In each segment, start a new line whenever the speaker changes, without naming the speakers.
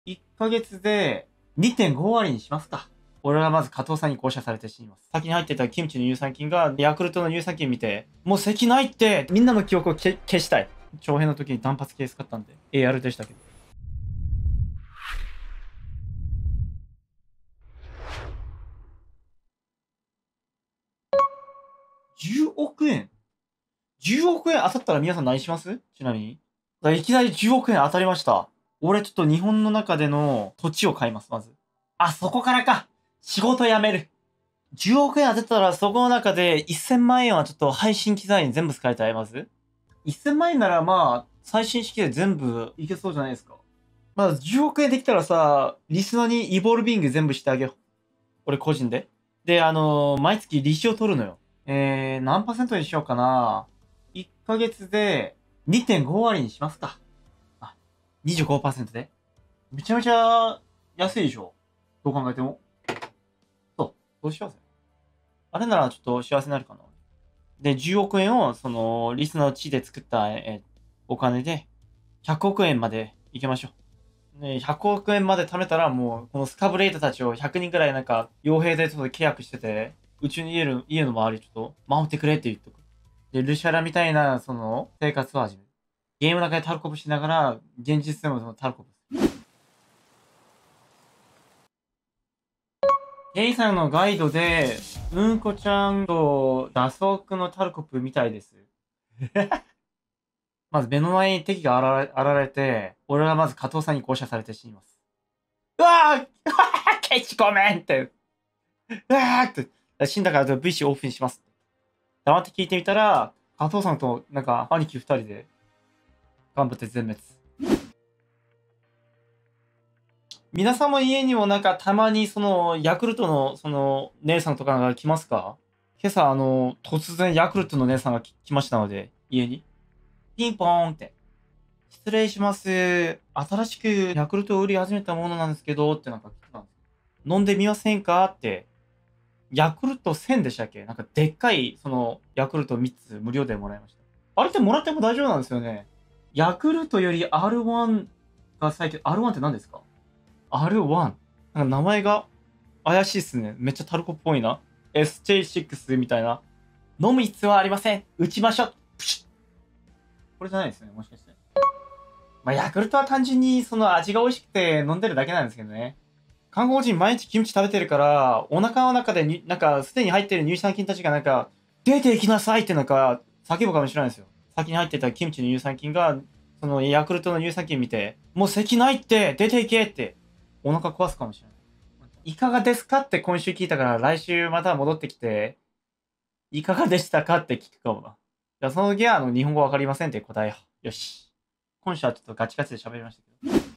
1ヶ月で 2.5 割にしますか。俺はまず加藤さんに降車されて死にます。先に入ってたキムチの乳酸菌がヤクルトの乳酸菌見て、もう咳ないってみんなの記憶を消したい。長編の時に単発ケース買ったんで、AR でしたけど。10億円 ?10 億円当たったら皆さん何します？ちなみに。いきなり10億円当たりました。俺ちょっと日本の中での土地を買います、まず。あ、そこからか。仕事辞める。10億円当てたらそこの中で1000万円はちょっと配信機材に全部使いたい、まず。1000万円ならまあ、最新式で全部いけそうじゃないですか。まず10億円できたらさ、リスナーにイボルビング全部してあげよう。俺個人で。で、毎月利子を取るのよ。何パーセントにしようかな。1ヶ月で 2.5 割にしますか。あ、25% で。めちゃめちゃ安いでしょ。どう考えても。そう、そうしようぜ。あれならちょっと幸せになるかな。で、10億円を、リスナーの地で作った、お金で、100億円までいけましょう。ね、100億円まで貯めたら、もう、このスカブレイトたちを100人くらいなんか、傭兵でちょっと契約してて、うちの家の周りちょっと、守ってくれって言っとく。で、ルシャラみたいな、生活を始める。ゲームの中でタルコプしながら、現実でもそのタルコプ。ゲイさんのガイドで、うんこちゃんとダソークのタルコプみたいです。まず目の前に敵が現れて、俺はまず加藤さんに降車されて死にます。うわぁケチごめんって。うわーって。死んだから VC オフにします。黙って聞いてみたら、加藤さんとなんか兄貴二人で頑張って全滅。皆さんも家にもなんかたまにヤクルトの姉さんとかが来ますか？今朝突然ヤクルトの姉さんが来ましたので、家に。ピンポーンって。失礼します。新しくヤクルトを売り始めたものなんですけど、ってなんか聞いたんです。飲んでみませんかって。ヤクルト1000でしたっけ？なんかでっかい、ヤクルト3つ無料でもらいました。あれってもらっても大丈夫なんですよね。ヤクルトより R1 が最近、R1 って何ですか？ R1。なんか名前が怪しいっすね。めっちゃタルコっぽいな。SJ6 みたいな。飲む必要はありません。打ちましょう。プシュッ。これじゃないですね。もしかして。まあ、ヤクルトは単純にその味が美味しくて飲んでるだけなんですけどね。韓国人毎日キムチ食べてるから、お腹の中でなんかすでに入ってる乳酸菌たちがなんか、出ていきなさいってなんか叫ぶかもしれないですよ。先に入ってたキムチの乳酸菌が、そのヤクルトの乳酸菌見て、もう咳ないって出ていけって、お腹壊すかもしれない。いかがですかって今週聞いたから来週また戻ってきて、いかがでしたかって聞くかもな。じゃあその時は日本語わかりませんって答えよう。よし。今週はちょっとガチガチで喋りましたけど。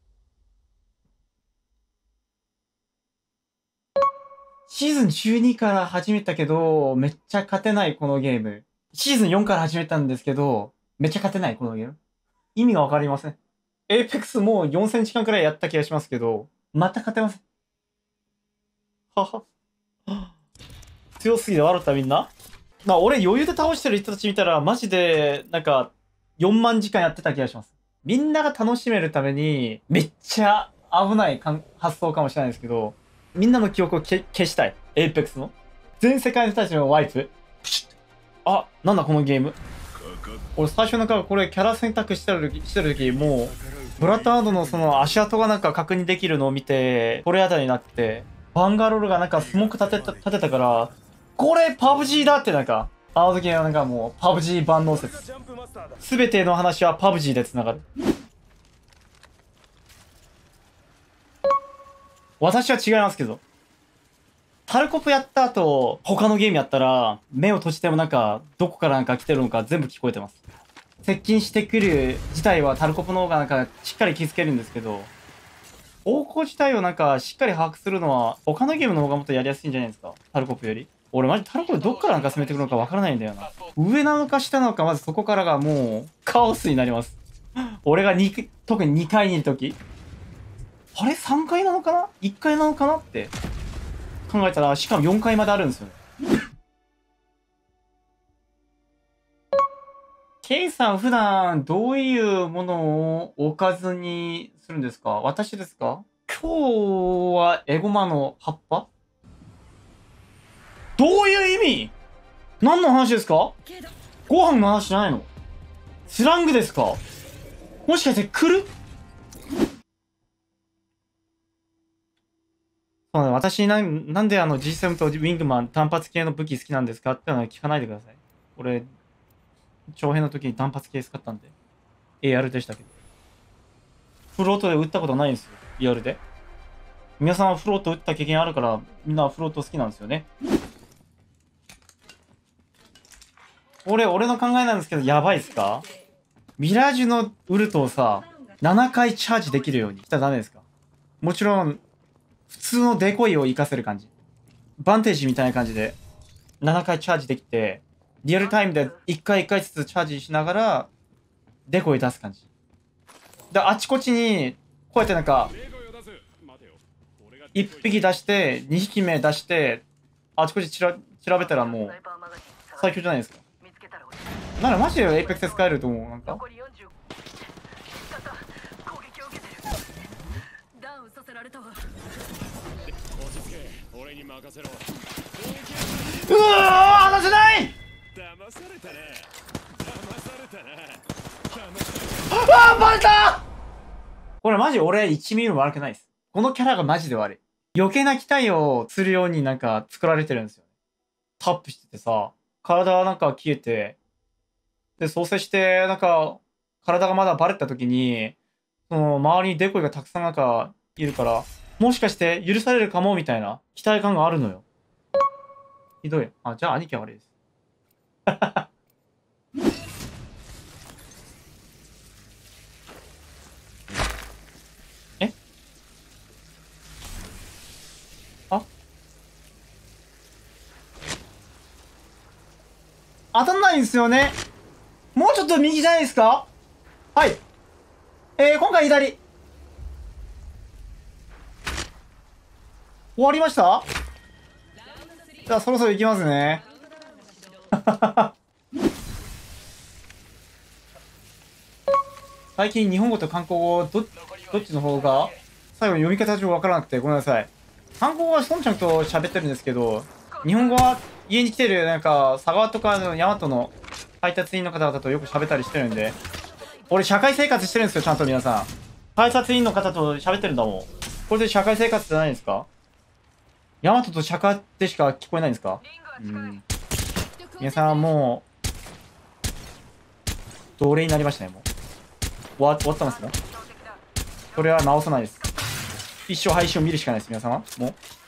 シーズン12から始めたけど、めっちゃ勝てないこのゲーム。シーズン4から始めたんですけど、めっちゃ勝てないこのゲーム。意味がわかりません。エーペックスもう4000時間くらいやった気がしますけど、また勝てません。はは。強すぎて笑ったみんな。俺余裕で倒してる人たち見たら、マジで、なんか、4万時間やってた気がします。みんなが楽しめるために、めっちゃ危ない発想かもしれないですけど、みんなの記憶を消したい。エイペックスの。全世界の人たちのワイプ。プシュッ。あ、なんだこのゲーム。俺最初なんかこれキャラ選択してる時、もう、ブラッドハンドのその足跡がなんか確認できるのを見て、これあたりになって、バンガロールがなんかスモーク立てたから、これパブ G だってなんか、あの時はなんかもうパブ G 万能説。すべての話はパブ G で繋がる。私は違いますけど。タルコプやった後、他のゲームやったら、目を閉じてもなんか、どこからなんか来てるのか全部聞こえてます。接近してくる自体はタルコプの方がなんかしっかり気づけるんですけど、方向自体をなんかしっかり把握するのは他のゲームの方がもっとやりやすいんじゃないですか？タルコプより。俺マジタルコプどっからなんか攻めてくるのかわからないんだよな。上なのか下なのかまずそこからがもうカオスになります。俺が特に2階にいるとき。あれ ?3 階なのかな？ 1 階なのかなって考えたら、しかも4階まであるんですよね。ケイさん普段どういうものをおかずにするんですか？私ですか？ フォーはエゴマの葉っぱ？どういう意味？何の話ですか？ご飯の話じゃないの？スラングですか？もしかして来る？そうね、私なんでG7 とウィングマン単発系の武器好きなんですかってのは聞かないでください。俺、長編の時に単発系使ったんで。AR でしたけど。フロートで撃ったことないんですよ。リアルで。皆さんはフロート撃った経験あるから、みんなフロート好きなんですよね。俺の考えなんですけど、やばいっすか？ミラージュのウルトをさ、7回チャージできるようにしたらダメですか？もちろん、普通のデコイを活かせる感じ。バンテージみたいな感じで、7回チャージできて、リアルタイムで1回1回ずつチャージしながら、デコイ出す感じ。で、あちこちに、こうやってなんか、1匹出して、2匹目出して、あちこち調べたらもう、最強じゃないですか。ならマジでエイペックス使えると思う、なんか。うわー離せない！あーバレた！これマジ俺1ミリも悪くないです。このキャラがマジで悪い。余計な期待をするようになんか作られてるんですよ。タップしててさ、体はなんか消えて、で、創生して、なんか、体がまだバレた時に、その周りにデコイがたくさんなんかいるから、もしかして許されるかもみたいな期待感があるのよ。ひどい。あ、じゃあ兄貴は悪いです。え？あ？当たんないんですよね。もうちょっと右じゃないですか？はい。今回左。終わりました？じゃあそろそろ行きますね。最近日本語と韓国語どっちの方が最後に読み方上わからなくてごめんなさい。韓国語はソンちゃんと喋ってるんですけど、日本語は家に来てるなんか佐川とかの大和の配達員の方々とよく喋ったりしてるんで、俺社会生活してるんですよ、ちゃんと皆さん。配達員の方と喋ってるんだもん。これで社会生活じゃないですか？大和と釈迦でしか聞こえないんですか？うん。皆さんもう、奴隷になりましたね、もう。終わってますね。それは直さないです。一生配信を見るしかないです、皆様。もう。